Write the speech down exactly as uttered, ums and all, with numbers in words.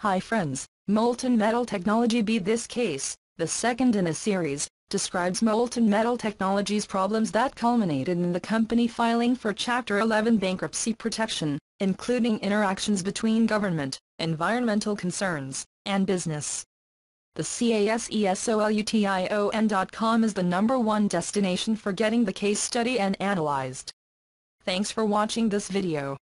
Hi friends, Molten Metal Technology B. This case, the second in a series, describes Molten Metal Technology's problems that culminated in the company filing for Chapter eleven bankruptcy protection, including interactions between government, environmental concerns, and business. The casesolutn dot com is the number one destination for getting the case study and analyzed. Thanks for watching this video.